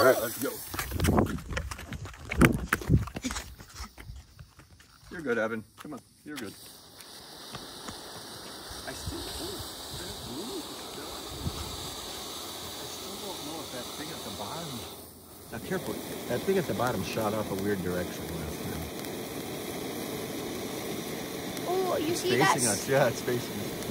All right, let's go. You're good, Evan. Come on, you're good. I still don't know if that thing at the bottom. Now, careful. That thing at the bottom shot off a weird direction last time. Oh, you see that? Facing us. Yeah, it's facing us.